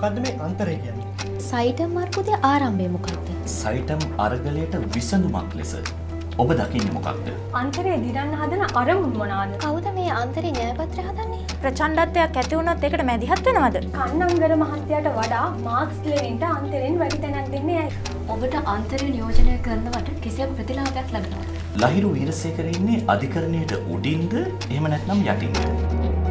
මොකද්ද මේ අන්තරය කියන්නේ? සයිටම් අර්බුදයේ ආරම්භය මොකක්ද? සයිටම් අර්ගලයට විසඳුමක් ලෙස ඔබ දකින්නේ මොකක්ද? අන්තරේ දිරන්න හදන අරමුණු මොනවාද? කවුද මේ අන්තරේ න්‍යායපත්‍රය හදන්නේ? ප්‍රචණ්ඩත්වයක් ඇති වුණොත් ඒකට මැදිහත් වෙනවද? කන්නංගර මහත්තයාට වඩා මාක්ස් ලෙනින්ට අන්තරෙන් වැඩි තැනක් දෙන්නේ ඇයි? ඔබට අන්තරේ නියෝජනය කරනවට කිසියම් ප්‍රතිලාභයක් ලැබෙනවද? ලහිරු වීරසේකර ඉන්නේ අධිකරණයට උඩින්ද එහෙම නැත්නම් යටින්ද?